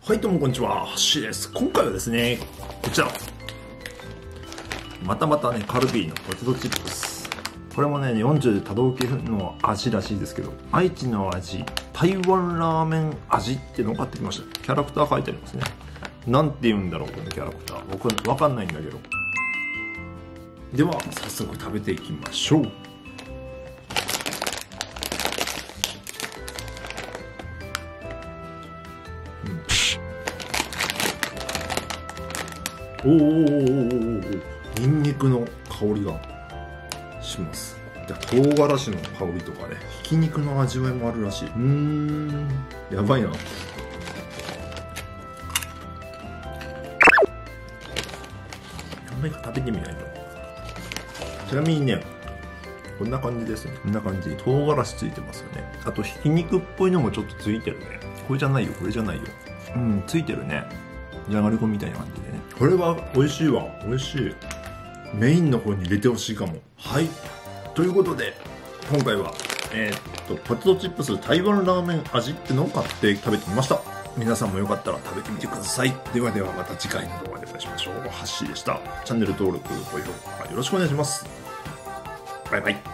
はい、どうもこんにちは、ハッシーです。今回はですね、こちら。またまたね、カルビーのポテトチップス。これもね、40都道府県の味らしいですけど、愛知の味、台湾ラーメン味っていうのを買ってきました。キャラクター書いてありますね。なんて言うんだろう、このキャラクター。僕、わかんないんだけど。では、早速食べていきましょう。おー、ニンニクの香りがします。じゃあ唐辛子の香りとかね、ひき肉の味わいもあるらしい。やばいな。何枚か食べてみないと。ちなみにね、こんな感じですね。こんな感じ。唐辛子ついてますよね。あとひき肉っぽいのもちょっとついてるね。これじゃないよ、これじゃないよ。ついてるね。じゃがりこみたいな感じでね。これは美味しいわ。美味しい。メインの方に入れてほしいかも。はい。ということで、今回は、ポテトチップス台湾ラーメン味ってのを買って食べてみました。皆さんもよかったら食べてみてください。ではではまた次回の動画でお会いしましょう。ハッシーでした。チャンネル登録、高評価よろしくお願いします。バイバイ。